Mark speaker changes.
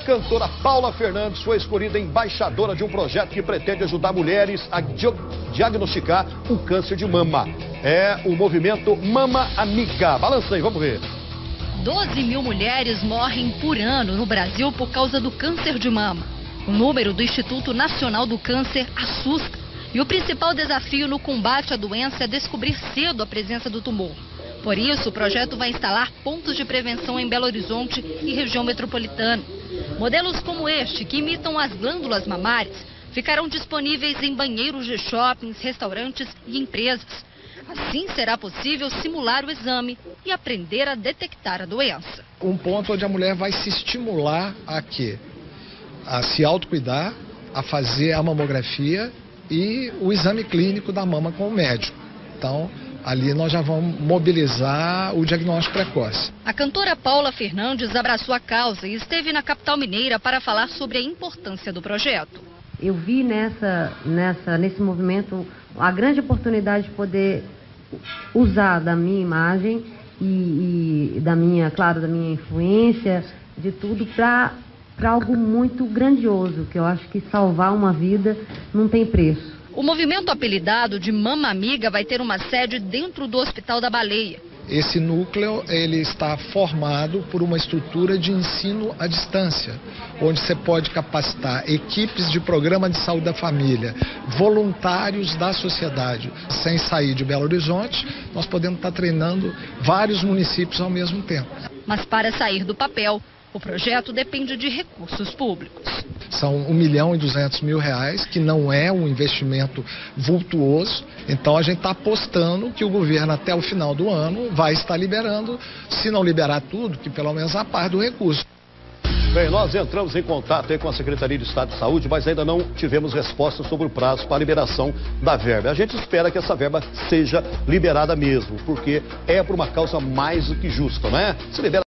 Speaker 1: A cantora Paula Fernandes foi escolhida embaixadora de um projeto que pretende ajudar mulheres a diagnosticar o câncer de mama. É o movimento Mama Amiga. Balança aí, vamos ver.
Speaker 2: 12 mil mulheres morrem por ano no Brasil por causa do câncer de mama. O número do Instituto Nacional do Câncer assusta. E o principal desafio no combate à doença é descobrir cedo a presença do tumor. Por isso, o projeto vai instalar pontos de prevenção em Belo Horizonte e região metropolitana. Modelos como este, que imitam as glândulas mamárias, ficarão disponíveis em banheiros de shoppings, restaurantes e empresas. Assim será possível simular o exame e aprender a detectar a doença.
Speaker 3: Um ponto onde a mulher vai se estimular a quê? A se autocuidar, a fazer a mamografia e o exame clínico da mama com o médico. Então, ali nós já vamos mobilizar o diagnóstico precoce.
Speaker 2: A cantora Paula Fernandes abraçou a causa e esteve na capital mineira para falar sobre a importância do projeto.
Speaker 4: Eu vi nesse movimento a grande oportunidade de poder usar da minha imagem e da minha influência, de tudo para algo muito grandioso, que eu acho que salvar uma vida não tem preço.
Speaker 2: O movimento apelidado de Mama Amiga vai ter uma sede dentro do Hospital da Baleia.
Speaker 3: Esse núcleo ele está formado por uma estrutura de ensino à distância, onde você pode capacitar equipes de programa de saúde da família, voluntários da sociedade. Sem sair de Belo Horizonte, nós podemos estar treinando vários municípios ao mesmo tempo.
Speaker 2: Mas para sair do papel, o projeto depende de recursos públicos.
Speaker 3: São R$1.200.000, que não é um investimento vultuoso. Então a gente está apostando que o governo até o final do ano vai estar liberando, se não liberar tudo, que pelo menos a parte do recurso.
Speaker 1: Bem, nós entramos em contato aí com a Secretaria de Estado de Saúde, mas ainda não tivemos resposta sobre o prazo para a liberação da verba. A gente espera que essa verba seja liberada mesmo, porque é por uma causa mais do que justa, não é? Se libera